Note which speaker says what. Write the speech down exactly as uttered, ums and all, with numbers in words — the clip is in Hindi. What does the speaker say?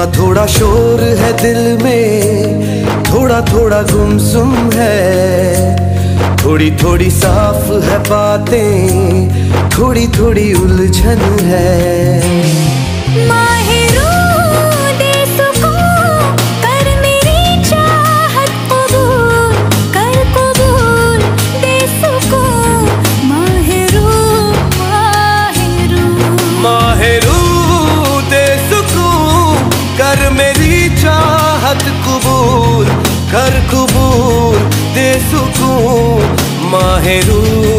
Speaker 1: थोड़ा थोड़ा शोर है दिल में, थोड़ा थोड़ा गुमसुम है, थोड़ी थोड़ी साफ है बातें, थोड़ी थोड़ी उलझन है। कर मेरी चाहत कबूल, कर कबूल दे सुकून माहिरू।